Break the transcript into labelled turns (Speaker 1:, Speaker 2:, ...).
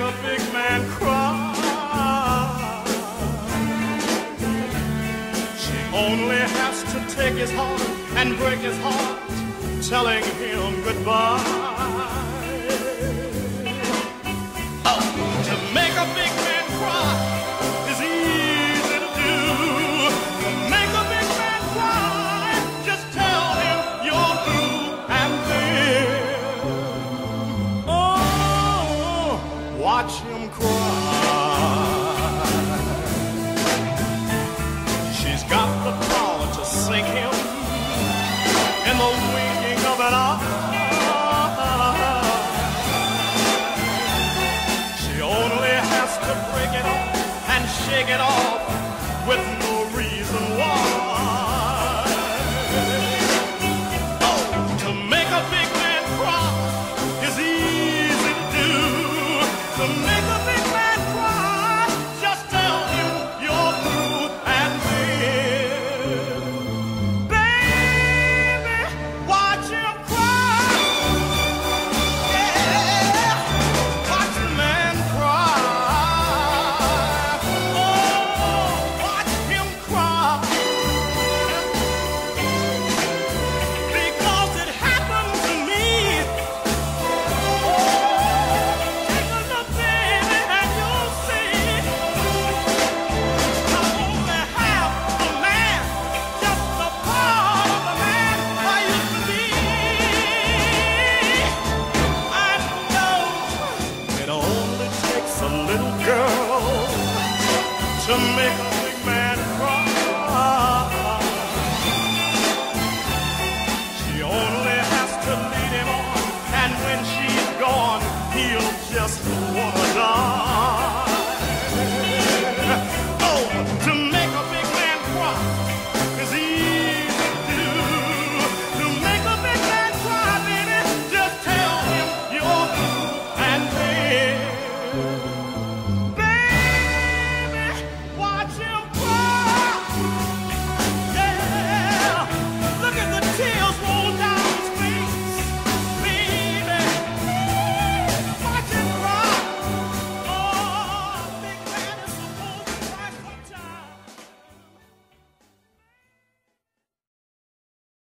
Speaker 1: a big man cry. She only has to take his heart and break his heart, telling him goodbye. Oh, to make a big man cry is easy to do. To make a big man cry, just tell him you're through, and then, oh, watch him cry. She's got the power to sink him in the winking of an eye. She only has to break it off and shake it off with no reason why. Oh, to make a big man cry is easy to do. To make a big man cry, just tell him you're through, and then, baby, watch him cry. Yeah, watch the man cry. Oh, watch him cry. Because it happened to me. Take a look, baby, and you'll see. I only have a man, just a part of the man I used to be. I know it only takes a little girl to make a big man cry. She only has to lead him on, and when she's gone, he'll just wanna